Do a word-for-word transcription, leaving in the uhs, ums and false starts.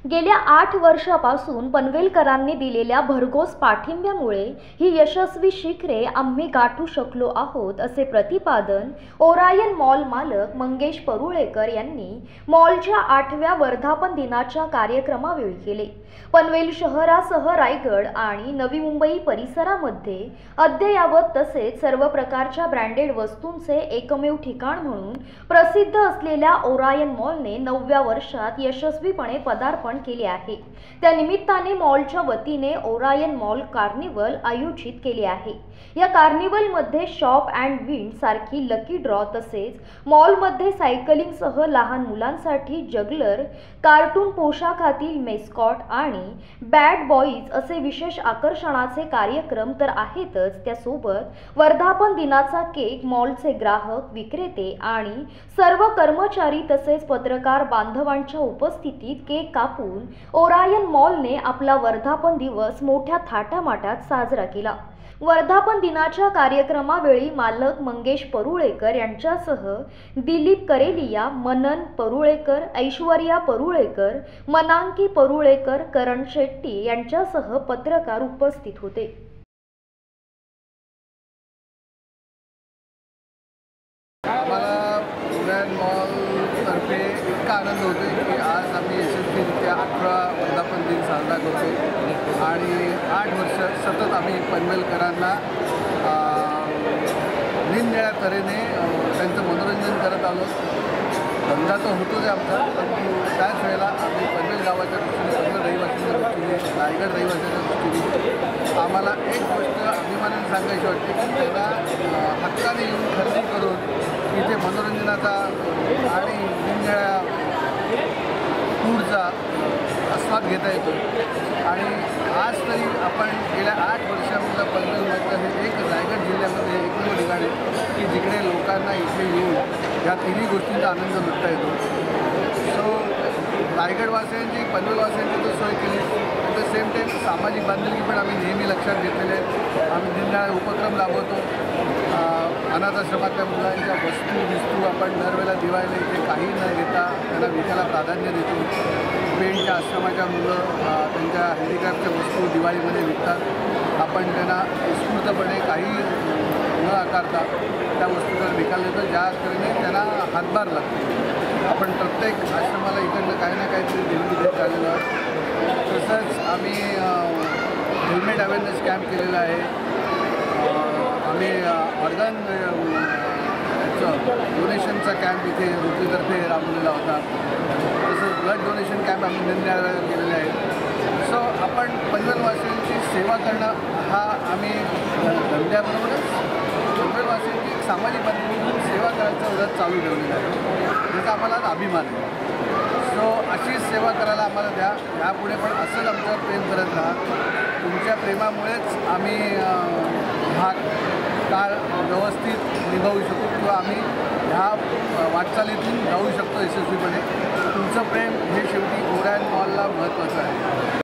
गेल्या आठ वर्षापासून पनवेलकरांनी दिलेल्या भरघोस पाठिंब्यामुळे ही यशस्वी शिखरे आम्ही गाठू शकलो आहोत, असे प्रतिपादन ओरायन मॉल मालक मंगेश परुळेकर यांनी मॉलच्या आठव्या वर्धापन दिनाच्या कार्यक्रमावेळी केले। पनवेल शहरासह रायगड आणि नवी मुंबई परिसरामध्ये अद्ययावत तसेच सर्व प्रकारच्या ब्रँडेड वस्तूंचे एकमेव ठिकाण म्हणून प्रसिद्ध असलेल्या ओरायन मॉलने नवव्या वर्षात यशस्वीपणे पदार्पण केले आहे। त्या निमित्ताने मॉलच्या वतीने ओरायन मॉल कार्निवल आयोजित केले आहे। या कार्निवल मध्ये शॉप अँड विन सारखी लकी ड्रॉ तसेच मॉल मध्ये सायकलिंग सह लहान मुलांसाठी जगलर, कार्टून पोशाखातील मेस्कॉट आणि बॅड बॉईज असे विशेष आकर्षणाचे कार्यक्रम तर आहेतच, त्यासोबत वर्धापन दिनाचा केक मॉलचे ग्राहक, विक्रेते आणि सर्व कर्मचारी तसेच पत्रकार बांधवांच्या उपस्थितीत केक कापून ओरायन मॉलने आपला वर्धापन दिवस मोठ्या थाटामाटात साजरा केला। वर्धापन दिनाच्या कार्यक्रमावेळी मालक मंगेश परुळेकर यांच्यासह दिलीप करेलिया, मनन परुळेकर, ऐश्वर्या परुळेकर, मनांकी परुळेकर, करण शेट्टी यांच्यासह पत्रकार उपस्थित होते। तर्फे इतका आनंद होतो की आज आम्ही यशस्वीरित्या अठरा वर्धापन दिन साजरा करतो आणि आठ वर्ष सतत आम्ही पनवेलकरांना निरनिराळ्या तऱ्हेने त्यांचं मनोरंजन करत आलो। धंदा तर होतोच आहे आमचा, परंतु त्याच वेळेला आम्ही पनवेल गावाच्या दृष्टीने, पनवेल रहिवाशांच्या दृष्टीने, रायगड रहिवाशांच्या दृष्टीने आम्हाला एक गोष्ट अभिमानाने सांगायची वाटते की त्याला हक्काने येऊन खरेदी करून इथे मनोरंजनाचा आणि निरनिराळ्या टूरचा आस्वाद घेता येतो। आणि आज तरी आपण गेल्या आठ वर्षामधलं पनवेलमधलं हे एक रायगड जिल्ह्यामध्ये एकमेव ठिकाण आहे की जिकडे लोकांना इथे येऊन या तिन्ही गोष्टींचा आनंद लुटता येतो। सो रायगडवासियांची, पनवेलवासियांची तर सोय केली, ॲट द सेम टाईम सामाजिक बांधिलकी पण आम्ही नेहमी लक्षात घेतलेले आहेत। आम्ही निरनिराळे उपक्रम राबवतो। अनाथ आश्रमातल्या मुलांच्या वस्तू विस्तू आपण दरवेळेला दिवाळीला इथे काही न घेता त्यांना विकायला प्राधान्य देतो। पेंटच्या आश्रमाच्या मुलं त्यांच्या हँडिक्राफ्टच्या वस्तू दिवाळीमध्ये विकतात, आपण त्यांना उत्स्फूर्तपणे काही न आकारता त्या वस्तू त्यांना विकायला देतो, ज्या तऱ्हेने त्यांना हातभार लागतो। आपण प्रत्येक आश्रमाला इकडनं काही ना काहीतरी देणगी देत आलेलो आहोत। तसंच आम्ही हेल्मेट अवेअरनेस कॅम्प केलेला आहे। आम्ही ऑर्गन डोनेशनचा कॅम्प इथे रोटरीतर्फे राबवलेला होता। तसंच ब्लड डोनेशन कॅम्प आम्ही निरनिराळे केलेले आहेत। सो आपण पनवेलवासियांची सेवा करणं हा आम्ही धंद्याबरोबरच पनवेलवासियांची एक सामाजिक बांधिलकी सेवा करायचा व्रत चालू ठेवलेला आहे, ज्याचा आम्हाला अभिमान आहे। सो अशीच सेवा करायला आम्हाला द्या, यापुढे पण असंच आमच्यावर प्रेम करत राहा। तुमच्या प्रेमामुळेच आम्ही हा काळ व्यवस्थित निभावू शकतो किंवा आम्ही ह्या वाटचालीतून जाऊ शकतो यशस्वीपणे। तुमचं प्रेम हे शेवटी ओरायन मॉलला महत्त्वाचं आहे।